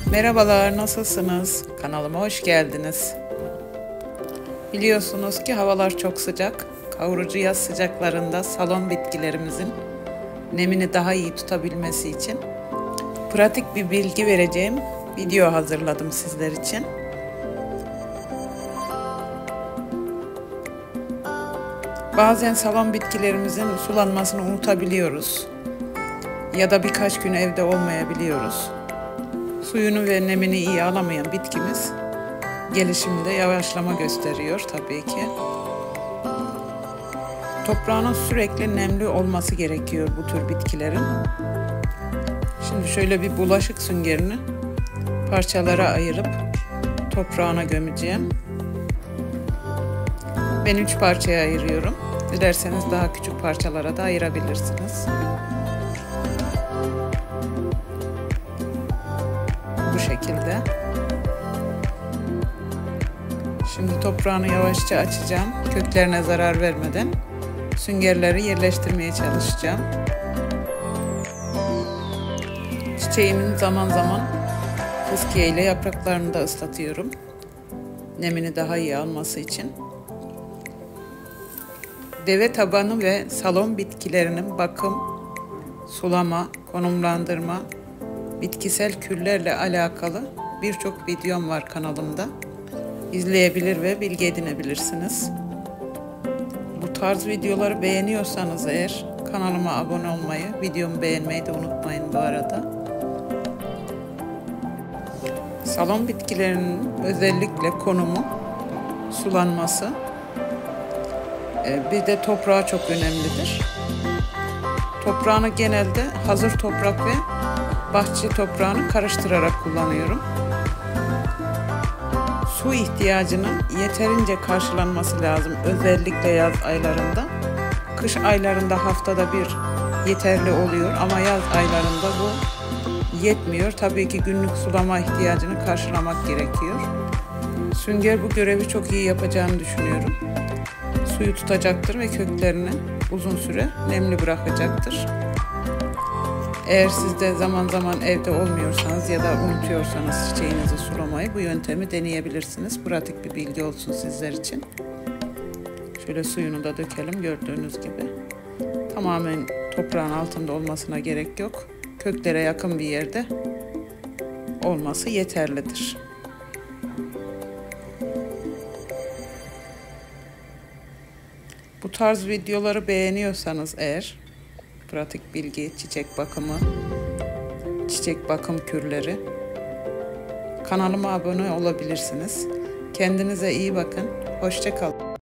Merhabalar, nasılsınız? Kanalıma hoş geldiniz. Biliyorsunuz ki havalar çok sıcak. Kavurucu yaz sıcaklarında salon bitkilerimizin nemini daha iyi tutabilmesi için pratik bir bilgi vereceğim video hazırladım sizler için. Bazen salon bitkilerimizin sulanmasını unutabiliyoruz ya da birkaç gün evde olmayabiliyoruz. Suyunu ve nemini iyi alamayan bitkimiz gelişimde yavaşlama gösteriyor tabii ki. Toprağının sürekli nemli olması gerekiyor bu tür bitkilerin. Şimdi şöyle bir bulaşık süngerini parçalara ayırıp toprağına gömeceğim. Ben 3 parçaya ayırıyorum. Dilerseniz daha küçük parçalara da ayırabilirsiniz. Bu şekilde. Şimdi toprağını yavaşça açacağım. Köklerine zarar vermeden süngerleri yerleştirmeye çalışacağım. Çiçeğimin zaman zaman fıskiye ile yapraklarını da ıslatıyorum. Nemini daha iyi alması için. Deve tabanı ve salon bitkilerinin bakım, sulama, konumlandırma, bitkisel küllerle alakalı birçok videom var kanalımda. İzleyebilir ve bilgi edinebilirsiniz. Bu tarz videoları beğeniyorsanız eğer kanalıma abone olmayı, videomu beğenmeyi de unutmayın bu arada. Salon bitkilerinin özellikle konumu, sulanması, bir de toprağı çok önemlidir. Toprağını genelde hazır toprak ve bahçe toprağını karıştırarak kullanıyorum. Su ihtiyacının yeterince karşılanması lazım özellikle yaz aylarında. Kış aylarında haftada bir yeterli oluyor ama yaz aylarında bu yetmiyor. Tabii ki günlük sulama ihtiyacını karşılamak gerekiyor. Sünger bu görevi çok iyi yapacağını düşünüyorum. Suyu tutacaktır ve köklerini uzun süre nemli bırakacaktır. Eğer siz de zaman zaman evde olmuyorsanız ya da unutuyorsanız çiçeğinizi sulamayı bu yöntemi deneyebilirsiniz. Pratik bir bilgi olsun sizler için. Şöyle suyunu da dökelim gördüğünüz gibi. Tamamen toprağın altında olmasına gerek yok. Köklere yakın bir yerde olması yeterlidir. Bu tarz videoları beğeniyorsanız eğer, pratik bilgi, çiçek bakımı, çiçek bakım kürleri, kanalıma abone olabilirsiniz. Kendinize iyi bakın. Hoşça kalın.